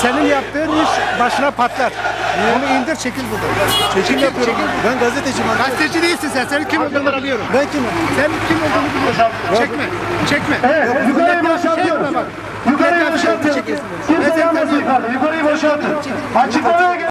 Senin yaptığın iş başına patlar. Onu indir, çekil buradan. Çekim yapıyorum. Ben gazeteciyim. Gazeteci değilsin sen. Senin kim olduğunu biliyorum. Ben kimim? Sen kim olduğunu biliyorum. Çekme. Çekme. Evet, yukarıyı boşaltıyoruz. Yukarıyı boşaltıyoruz. Kimse yalnız yukarıda. Yukarıyı boşaltın. Açıklamaya